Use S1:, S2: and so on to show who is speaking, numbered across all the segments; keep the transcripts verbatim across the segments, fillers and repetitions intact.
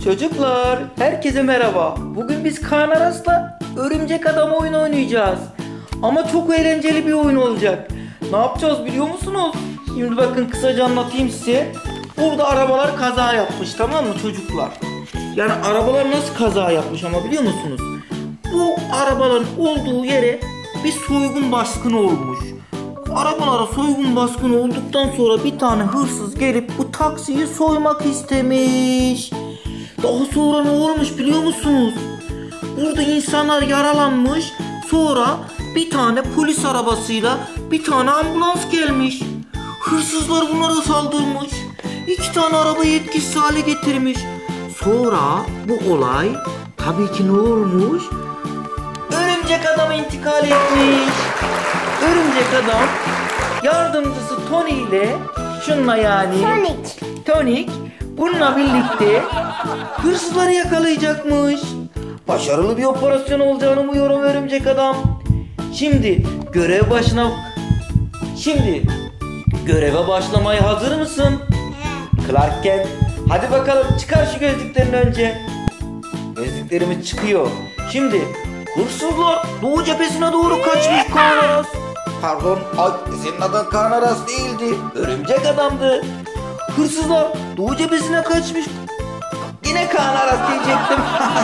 S1: Çocuklar, herkese merhaba. Bugün biz Kaan Aras'la Örümcek Adam oyunu oynayacağız. Ama çok eğlenceli bir oyun olacak. Ne yapacağız biliyor musunuz? Şimdi bakın, kısaca anlatayım size. Burada arabalar kaza yapmış, tamam mı çocuklar? Yani arabalar nasıl kaza yapmış ama biliyor musunuz? Bu arabaların olduğu yere bir soygun baskını olmuş. Arabalara soygun baskını olduktan sonra bir tane hırsız gelip bu taksiyi soymak istemiş. Daha sonra ne olmuş biliyor musunuz? Burada insanlar yaralanmış. Sonra bir tane polis arabasıyla bir tane ambulans gelmiş. Hırsızlar bunlara saldırmış. İki tane arabayı etkisiz hale getirmiş. Sonra bu olay tabii ki ne olmuş? Örümcek Adam intikal etmiş. Örümcek Adam yardımcısı Tony ile şunla yani
S2: Sonic.
S1: Tonic bununla birlikte hırsızları yakalayacakmış. Başarılı bir operasyon olacağını umuyorum Örümcek Adam. Şimdi görev başına Şimdi göreve başlamaya hazır mısın? Clark Kent, hadi bakalım çıkar şu gözlüklerini önce. Gözlüklerimiz çıkıyor. Şimdi hırsızlar Doğu cephesine doğru kaçmış Kaan Aras. Pardon, ay, senin adın Kaan Aras değildi. Örümcek Adam'dı. Hırsızlar Doğu cephesine kaçmış. Yine Kaan Aras diyecektim.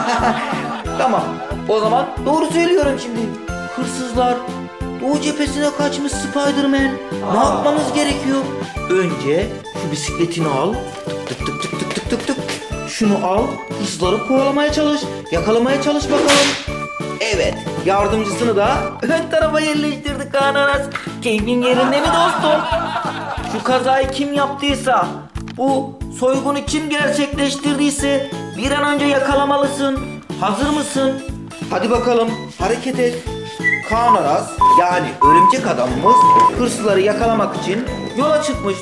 S1: Tamam, o zaman doğru söylüyorum şimdi. Hırsızlar Doğu cephesine kaçmış Spider-Man. Ne yapmamız gerekiyor? Önce şu bisikletini al. Tık tık tık tık tık tık tık tık. Şunu al. Hırsızları kovalamaya çalış. Yakalamaya çalış bakalım. Evet, yardımcısını da ön tarafa yerleştirdik Kaan Aras. Keyfin yerinde mi dostum? Şu kazayı kim yaptıysa, bu soygunu kim gerçekleştirdiyse bir an önce yakalamalısın. Hazır mısın? Hadi bakalım, hareket et. Kaan Aras, yani Örümcek Adamımız hırsızları yakalamak için yola çıkmış.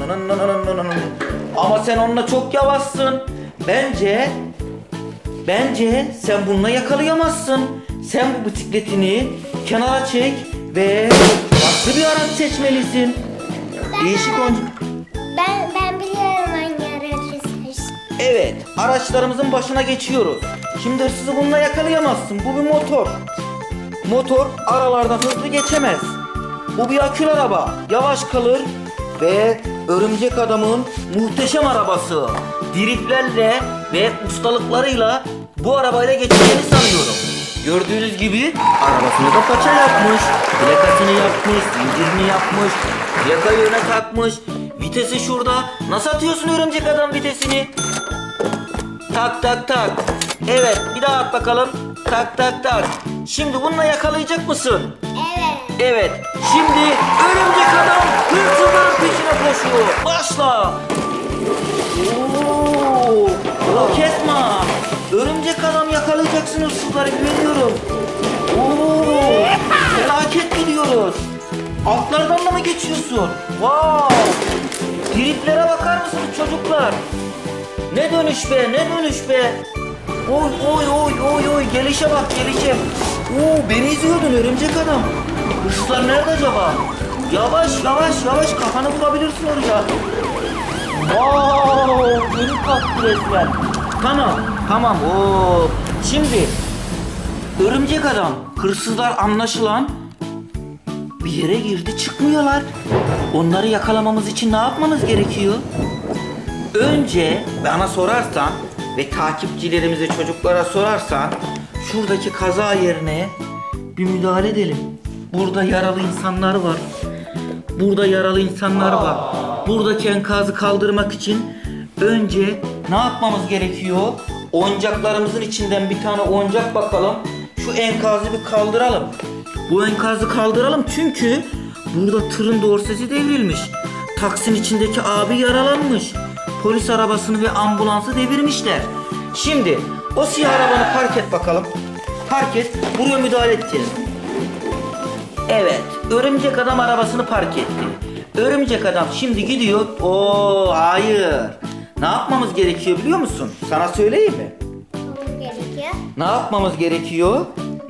S1: Ama sen onunla çok yavaşsın. Bence Bence sen bununla yakalayamazsın. Sen bu bisikletini kenara çek ve farklı bir araç seçmelisin.
S2: Ben,
S1: Değişik oyuncu.
S2: Ben ben biliyorum hangi aracı seç.
S1: Evet, araçlarımızın başına geçiyoruz. Şimdi hırsızı bununla yakalayamazsın. Bu bir motor. Motor aralardan hızlı geçemez. Bu bir akülü araba. Yavaş kalır ve Örümcek Adam'ın muhteşem arabası. Driftlerle ve ustalıklarıyla bu arabayla geçeceğini sanıyorum. Gördüğünüz gibi arabasını da paça yapmış. Plakasını yapmış, zincirini yapmış. Plakayı öne takmış. Vitesi şurada. Nasıl atıyorsun Örümcek Adam vitesini? Tak tak tak. Evet, bir daha at bakalım. Tak tak tak. Şimdi bununla yakalayacak mısın?
S2: Evet.
S1: Evet. Şimdi Örümcek Adam hırsızların peşine koşuyor. Başla. Oo, Roketman. Örümcek Adam yakalayacaksın hırsızları, güveniyorum. Oo, felaket gidiyoruz. Altlardan da mı geçiyorsun? Wow. Driplere bakar mısınız çocuklar? Ne dönüş be, ne dönüş be. Oy oy oy oy oy, gelişe bak gelişe. Oo, beni izliyordun Örümcek Adam. Hırsızlar nerede acaba? Yavaş yavaş yavaş, kafanı vurabilirsin oraya. Wow, beni kalktı resmen. Tamam tamam. Oo. Şimdi Örümcek Adam, hırsızlar anlaşılan bir yere girdi, çıkmıyorlar. Onları yakalamamız için ne yapmamız gerekiyor? Önce bana sorarsan ve takipçilerimize, çocuklara sorarsan, şuradaki kaza yerine bir müdahale edelim. Burada yaralı insanlar var. Burada yaralı insanlar var. Buradaki enkazı kaldırmak için önce ne yapmamız gerekiyor? Oyuncaklarımızın içinden bir tane oyuncak bakalım. Şu enkazı bir kaldıralım. Bu enkazı kaldıralım çünkü burada tırın dorsesi devrilmiş. Taksinin içindeki abi yaralanmış. Polis arabasını ve ambulansı devirmişler. Şimdi o siyah arabanı park et bakalım. Park et. Buraya müdahale edeceğiz. Evet. Örümcek Adam arabasını park etti. Örümcek Adam şimdi gidiyor. Oo, hayır. Ne yapmamız gerekiyor biliyor musun? Sana söyleyeyim mi?
S2: Ne gerekiyor?
S1: Ne yapmamız gerekiyor?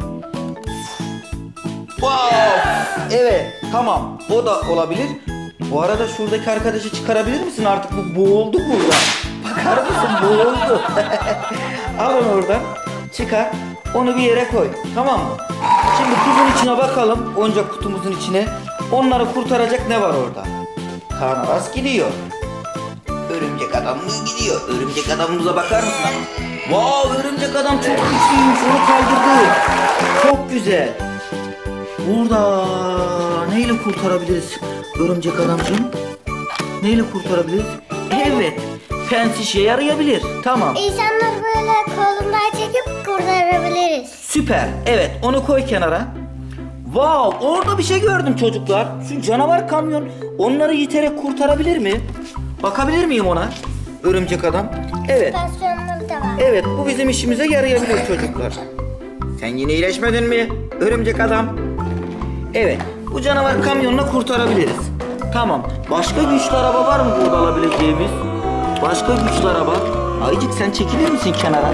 S1: Wow. Evet. Tamam. O da olabilir. Bu arada şuradaki arkadaşı çıkarabilir misin? Artık bu boğuldu burada. Bakar mısın? Boğuldu. Al onu oradan. Çıkar. Onu bir yere koy. Tamam mı? Şimdi kutunun içine bakalım. Oyuncak kutumuzun içine. Onları kurtaracak ne var orada? Kaan Aras gidiyor. Örümcek adam mı gidiyor? Örümcek adamımıza bakar mısın ama? Wow, örümcek adam çok güçlüymüş. Onu kaldırdı. Çok güzel. Burada neyle kurtarabiliriz örümcek adamcığım? Neyle kurtarabiliriz? Evet. Pens işe yarayabilir. Tamam.
S2: İnsanlar böyle kolundan çekip kurtarabiliriz.
S1: Süper. Evet, onu koy kenara. Wow, orada bir şey gördüm çocuklar. Şu canavar kamyon onları iterek kurtarabilir mi? Bakabilir miyim ona? Örümcek adam. Evet.
S2: Stasyonları da var.
S1: Evet, bu bizim işimize yarayabilir çocuklar. Sen yine iyileşmedin mi örümcek adam? Evet, bu canavar kamyonla kurtarabiliriz. Tamam. Başka güçlü araba var mı burada alabileceğimiz? Başka güçlü araba. Ayıcık sen çekilir misin kenara?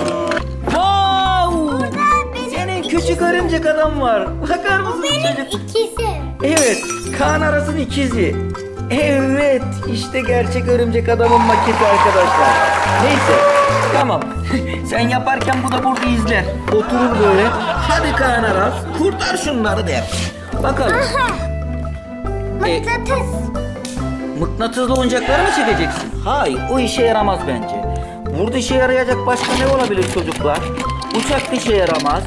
S1: Wow! Senin küçük örümcek adam var. Bakar mısın çocuk?
S2: İkisi.
S1: Evet, Kaan Aras'ın ikizi. Evet, işte gerçek örümcek adamın maketi arkadaşlar. Neyse, tamam. Sen yaparken bu da burada izler. Oturur böyle. Hadi Kaan Aras, kurtar şunları der. Bakalım.
S2: Aha.
S1: E,
S2: Mıknatıs.
S1: mıknatıslı oyuncakları mı çekeceksin? Hayır, o işe yaramaz bence. Burada işe yarayacak başka ne olabilir çocuklar? Uçak işe yaramaz.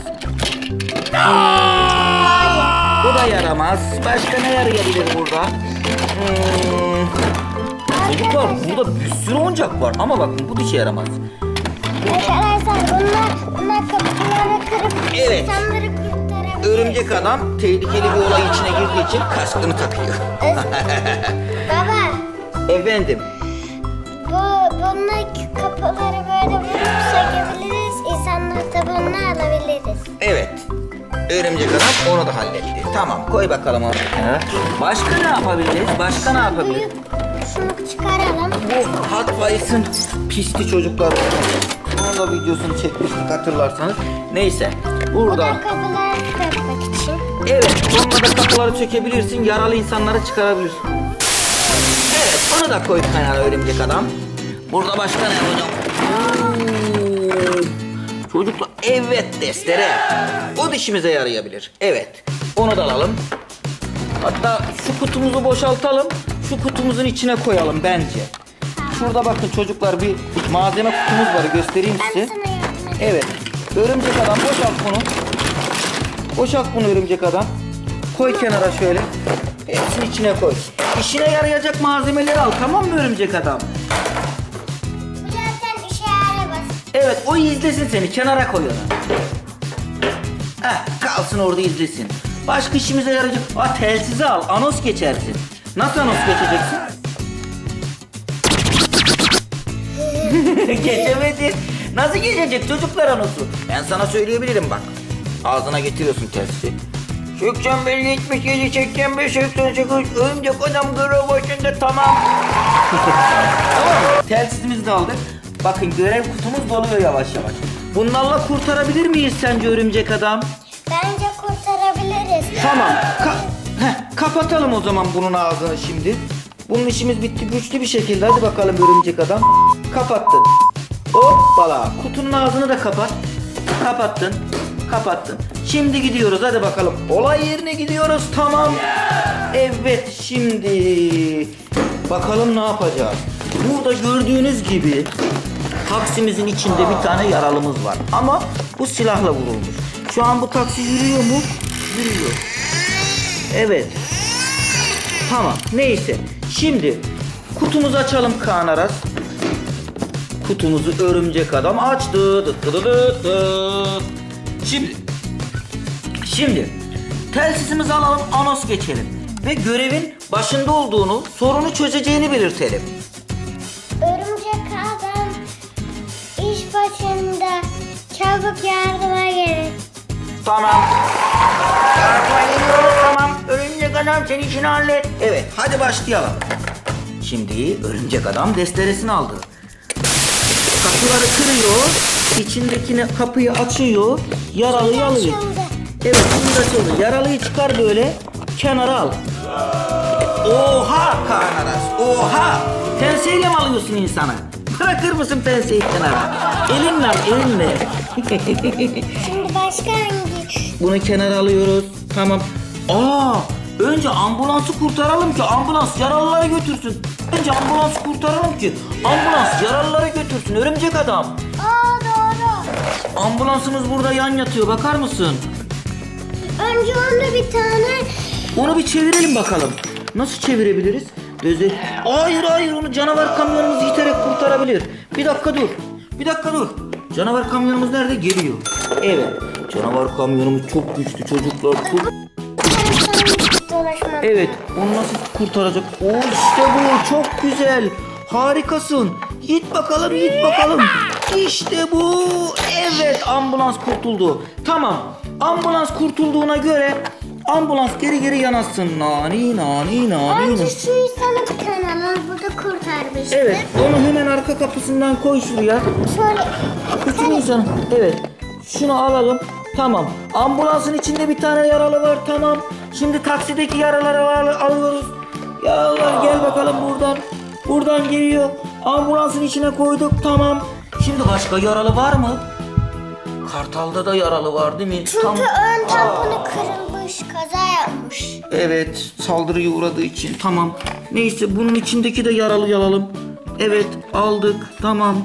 S1: Hmm, bu da yaramaz. Başka ne yarayabilir burada? Hmm, çocuklar burada bir sürü oyuncak var ama bakın bu da işe yaramaz.
S2: Arkadaşlar bunlar, bunlar kapıları kırıp
S1: Evet.
S2: insanları kurtarabilir.
S1: Örümcek adam tehlikeli bir olay içine girdiği için kaskını takıyor.
S2: Baba,
S1: Efendim.
S2: bu bunlar kapıları böyle vurup sökebiliriz. İnsanlar da bunu alabiliriz.
S1: Evet. Örümcek adam onu da halletti. Tamam, koy bakalım onu kenara. Başka ne yapabiliriz? Başka ne yapabiliriz?
S2: Büyük şunu çıkaralım.
S1: Bu Hot Wheels'ın pisti çocuklar. Onun da videosunu çekmiştik hatırlarsanız. Neyse.
S2: Bu
S1: Burada.
S2: da kapıları kırmak için.
S1: Evet. Onunla da kapıları çökebilirsin. Yaralı insanları çıkarabilirsin. Evet. Onu da koy kenara örümcek adam. Burada başka ne hocam? Çocuklar. Evet, testere. O da işimize yarayabilir. Evet. Onu da alalım. Hatta şu kutumuzu boşaltalım. Şu kutumuzun içine koyalım bence. Şurada bakın çocuklar bir malzeme kutumuz var. Göstereyim
S2: Ben
S1: size.
S2: sana yardım edeyim.
S1: Evet. Örümcek adam boşalt bunu. Boşalt bunu örümcek adam. Koy kenara şöyle. Hepsini içine koy. İşine yarayacak malzemeleri al, tamam mı örümcek adam?
S2: Bu zaten işe yaramaz.
S1: Evet, o izlesin seni. Kenara koy onu. Heh, kalsın orada izlesin. Başka işimize yarayacak. Aa, telsizi al. Anos geçersin. Nasıl anos geçeceksin? Geçemedi. Nasıl geçecek çocuklar anosu? Ben sana söyleyebilirim bak. Ağzına getiriyorsun telsizi. seksen beş yetmiş yedi seksen beş seksen sekiz örümcek adam görev başında, tamam. Tamam mı? Telsizimizi de aldık. Bakın görev kutumuz doluyor yavaş yavaş. Bunlarla kurtarabilir miyiz sence örümcek adam?
S2: Bence kurtarabiliriz.
S1: Tamam. Ka Heh, kapatalım o zaman bunun ağzını şimdi. Bunun işimiz bitti güçlü bir şekilde. Hadi bakalım örümcek adam. Kapattın. Hoppala. Kutunun ağzını da kapat. Kapattın. Kapattın. Şimdi gidiyoruz. Hadi bakalım. Olay yerine gidiyoruz. Tamam. Evet, şimdi bakalım ne yapacağız. Burada gördüğünüz gibi taksimizin içinde bir tane yaralımız var. Ama bu silahla vurulmuş. Şu an bu taksi yürüyor mu? Yürüyor. Evet. Tamam. Neyse. Şimdi kutumuzu açalım Kaan Aras. Kutumuzu örümcek adam açtı. Dıt dıt dıt dıt. Şimdi Şimdi telsizimizi alalım, anos geçelim. Ve görevin başında olduğunu, sorunu çözeceğini belirtelim.
S2: Örümcek adam iş başında, çabuk yardıma gelin.
S1: Tamam. Yardıma geliyoruz, tamam. Örümcek adam sen işini hallet. Evet, hadi başlayalım. Şimdi örümcek adam desteresini aldı. Kapıları kırıyor, içindekini kapıyı açıyor, yaralıyı alıyor. Evet, bunu da açıldı. Yaralıyı çıkar böyle, kenara al. Oha Kaan Aras, oha! Penseyle mi alıyorsun insanı? Bırakır mısın penseyi kenara? Elinle al, elinle.
S2: Şimdi başka hangi?
S1: Bunu kenara alıyoruz. Tamam. Aa, önce ambulansı kurtaralım ki ambulans yaralıları götürsün. Önce ambulansı kurtaralım ki ambulans yaralıları götürsün. Örümcek adam.
S2: Aa doğru.
S1: Ambulansımız burada yan yatıyor. Bakar mısın?
S2: Önce onda bir tane.
S1: Onu bir çevirelim bakalım. Nasıl çevirebiliriz? Düzü. Hayır hayır, onu canavar kamyonumuz iterek kurtarabilir. Bir dakika dur. Bir dakika dur. Canavar kamyonumuz nerede? Geliyor. Evet. Canavar kamyonumuz çok güçlü çocuklar. Çok...
S2: Dolaşmak.
S1: Evet. Onu nasıl kurtaracak? Oo, işte bu. Çok güzel. Harikasın. Git bakalım, git bakalım. İşte bu. Evet, ambulans kurtuldu. Tamam. Ambulans kurtulduğuna göre ambulans geri geri yanaşsın. Nani nani nani.
S2: Önce şu sana bir tane alalım. Burada kurtarmıştık.
S1: Evet, onu hemen arka kapısından koy şuraya.
S2: Şöyle.
S1: Bütün insan. Evet. Şunu alalım. Tamam. Ambulansın içinde bir tane yaralı var. Tamam. Şimdi taksideki yaraları al- alıyoruz. Yaralılar gel bakalım buradan. Buradan geliyor. Ambulansın içine koyduk. Tamam. Şimdi başka yaralı var mı? Kartal'da da yaralı var değil mi?
S2: Çünkü
S1: Tamam.
S2: ön
S1: Aa.
S2: tamponu kırılmış. Kaza yapmış.
S1: Evet, saldırıya uğradığı için. Tamam. Neyse, bunun içindeki de yaralı alalım. Evet, aldık. Tamam.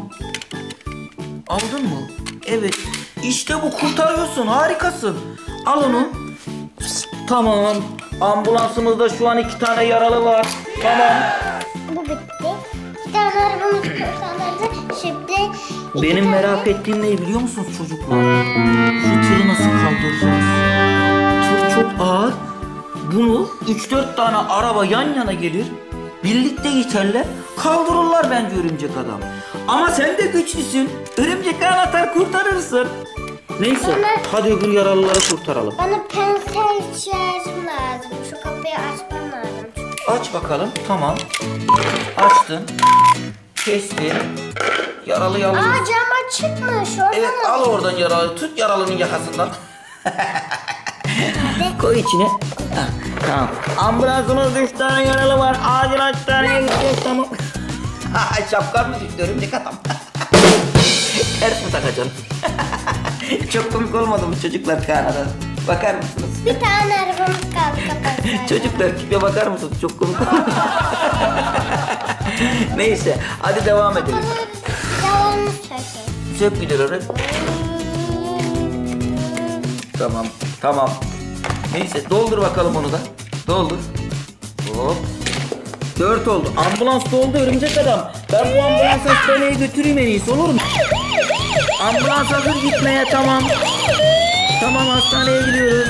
S1: Aldın mı? Evet. İşte bu, kurtarıyorsun. Harikasın. Al onu. Tamam. Ambulansımızda şu an iki tane yaralı var. Tamam.
S2: Bu bitti. Bir tane arabamız kurtarıldı. Şimdi iki
S1: Benim
S2: tane-
S1: merak ettiğim ne biliyor musunuz çocuklar? Şu tırı nasıl kaldıracağız? Tır çok ağır. Bunu üç dört tane araba yan yana gelir. Birlikte geçerler. Kaldırırlar bence örümcek adam. Ama sen de güçlüsün. Örümcek ağ atar kurtarırsın. Neyse,
S2: Bana-
S1: hadi öbür yaralıları kurtaralım.
S2: Bana pensel ihtiyacım lazım. Şu kapıyı açmam lazım.
S1: Aç bakalım. Tamam. Açtın. Kestin. Yaralıyı
S2: Aa
S1: alıyorsun.
S2: cam açıkmış. Oradan
S1: Evet,
S2: al.
S1: al oradan yaralıyı. Tut yaralının yakasından. Koy içine. Heh, tamam. Ambulansımızda üç tane yaralı var. Acil hastaneye gideceğiz, tamam. Şapkan mı düştü örümcek adam? Ters mi takacaksın? Çok komik olmadı mı çocuklar Kanada? Bakar mısınız?
S2: Bir tane arabamız kaldı kapatacağız.
S1: Çocuklar tipe bakar mısınız? Çok komik olmadı. Neyse, hadi devam edelim.
S2: Devamını sökeyim.
S1: Sök gidiyorlar. Tamam, tamam. Neyse, doldur bakalım onu da. Doldur. Hop. Dört oldu. Ambulans doldu örümcek adam. Ben bu ambulans hastaneye götüreyim en iyisi, olur mu? Ambulans hazır gitmeye, tamam. Tamam, hastaneye gidiyoruz.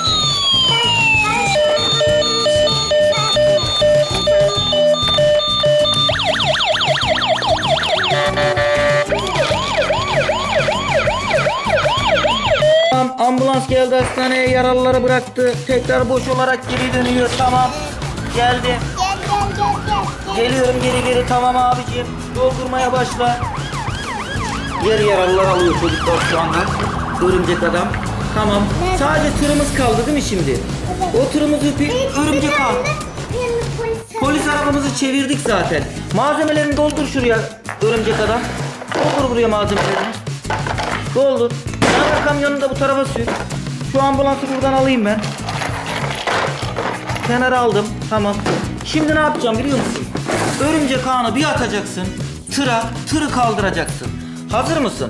S1: Tamam, ambulans geldi hastaneye, yaralıları bıraktı. Tekrar boş olarak geri dönüyor, tamam. Geldi.
S2: Gel gel gel gel. gel.
S1: Geliyorum geri geri, tamam abicim. Doldurmaya başla. Diğer yaralılar alıyor çocuklar şu anda. Örümcek adam. Tamam.
S2: Ne?
S1: Sadece tırımız kaldı değil mi şimdi? O tırımızı bir örümcek al.
S2: Polis.
S1: Polis arabamızı çevirdik zaten. Malzemelerini doldur şuraya örümcek adam. Doldur buraya malzemelerini. Doldur. Canavar kamyonunu da bu tarafa sür. Şu ambulansı buradan alayım ben. Kenara aldım. Tamam. Şimdi ne yapacağım biliyor musun? Örümcek ağını bir atacaksın. Tıra, tırı kaldıracaksın. Hazır mısın?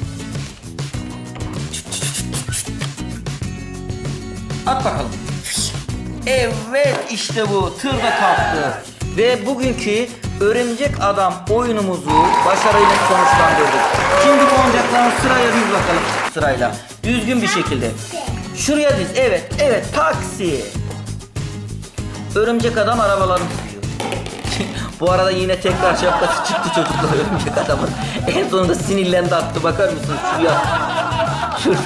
S1: At bakalım. Evet, işte bu. Tır da kalktı. Ve bugünkü örümcek adam oyunumuzu başarıyla sonuçlandırdık. Şimdi oyuncaklarını sıraya diz bakalım. Sırayla. Düzgün bir şekilde. Şuraya diz. Evet, evet. Taksi. Örümcek adam arabalarını tutuyor. Bu arada yine tekrar şapkası çıktı çocuklar örümcek adamın. En sonunda sinirlendi, attı. Bakar mısınız şuraya? Şurada.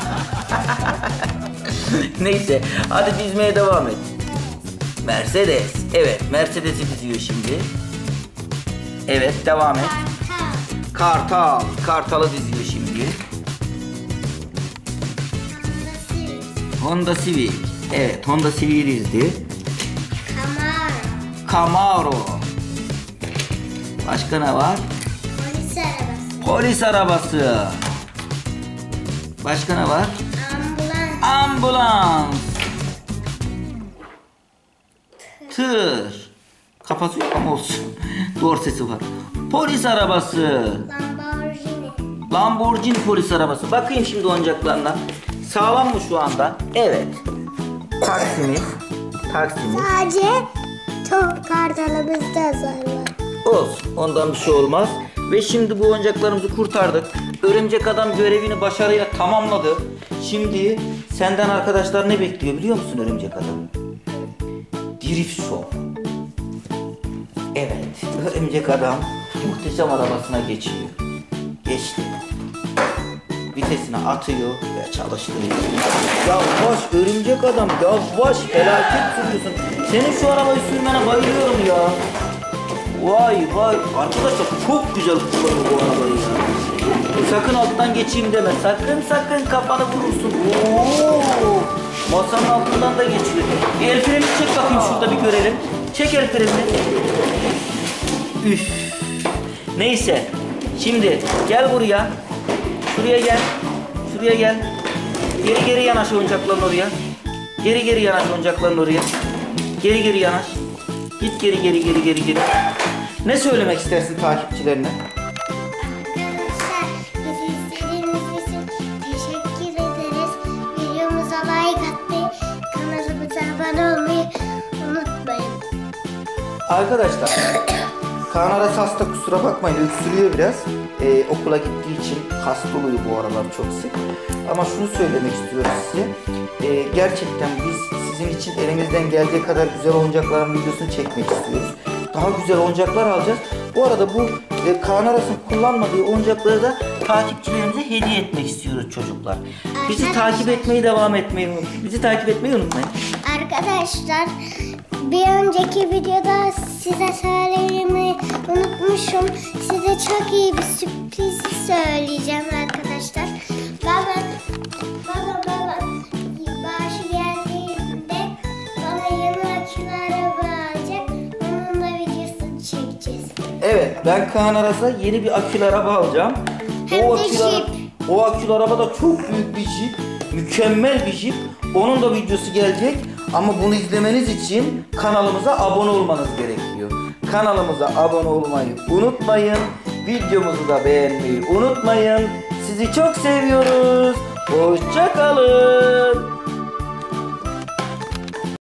S1: Neyse, hadi dizmeye devam et. Mercedes. Evet, Mercedes'i diziyor şimdi. Evet, devam et. Kartal. Kartal'ı diziyor şimdi. Honda Civic. Evet, Honda Civic'i dizdi.
S2: Camaro.
S1: Camaro. Başka ne var?
S2: Polis
S1: Polis arabası. Başka ne var?
S2: Ambulans.
S1: Ambulans. Tır. Kafası yok ama olsun. Doğru sesi var. Polis arabası.
S2: Lamborghini.
S1: Lamborghini polis arabası. Bakayım şimdi oyuncaklarına. Sağlam mı şu anda? Evet. Taksimiz. Taksimiz.
S2: Sadece top kartalımızda zar var.
S1: Olsun. Ondan bir şey olmaz. Ve şimdi bu oyuncaklarımızı kurtardık. Örümcek adam görevini başarıyla tamamladı. Şimdi senden arkadaşlar ne bekliyor biliyor musun örümcek adam? Drift show. Evet. Örümcek adam muhteşem arabasına geçiyor. Geçti. Vitesine atıyor ve çalıştırıyor. Yavaş örümcek adam, yavaş, felaket sürüyorsun. Senin şu arabayı sürmene bayılıyorum ya. Vay vay arkadaşlar, çok güzel kullanıyor bu arabayı ya. Sakın alttan geçeyim deme, sakın sakın kafanı vurursun. Oo, masanın altından da geçiyor. Bir el freni çek bakayım, şurada bir görelim. Çek el frenini. Üf. Neyse, şimdi gel buraya. Şuraya gel. Şuraya gel. Geri geri yanaş oyuncakların oraya. Geri geri yanaş oyuncakların oraya. Geri geri yanaş. Git geri geri geri geri geri. Ne söylemek istersin takipçilerine?
S2: Arkadaşlar bizi izlediğiniz için teşekkür ederiz. Videomuza like atmayı, kanalımıza abone olmayı unutmayın.
S1: Arkadaşlar, Kaan Aras hasta, kusura bakmayın, öksürüyor biraz. Ee, okula gittiği için hasta oluyor bu aralar çok sık. Ama şunu söylemek istiyoruz size. Ee, gerçekten biz sizin için elimizden geldiği kadar güzel oyuncakların videosunu çekmek istiyoruz. Daha güzel oyuncaklar alacağız. Bu arada bu e, Kaan Aras'ın kullanmadığı oyuncakları da takipçilerimize hediye etmek istiyoruz çocuklar. Bizi
S2: Arkadaşlar.
S1: takip etmeyi devam etmeyi Bizi takip etmeyi unutmayın.
S2: Arkadaşlar bir önceki videoda size söylemeyi unutmuşum. Size çok iyi bir sürpriz söyleyeceğim arkadaşlar. Baba, baba, baba başı geldiğinde bana yeni akülü araba alacak. Onunla videosunu çekeceğiz.
S1: Evet, ben Kaan Aras'a yeni bir akülü araba alacağım.
S2: Hem
S1: o
S2: de
S1: akülü,
S2: Jeep.
S1: O akülü araba da çok büyük bir Jeep. Mükemmel bir Jeep. Onun da videosu gelecek. Ama bunu izlemeniz için kanalımıza abone olmanız gerekiyor. Kanalımıza abone olmayı unutmayın. Videomuzu da beğenmeyi unutmayın. Sizi çok seviyoruz. Hoşça kalın.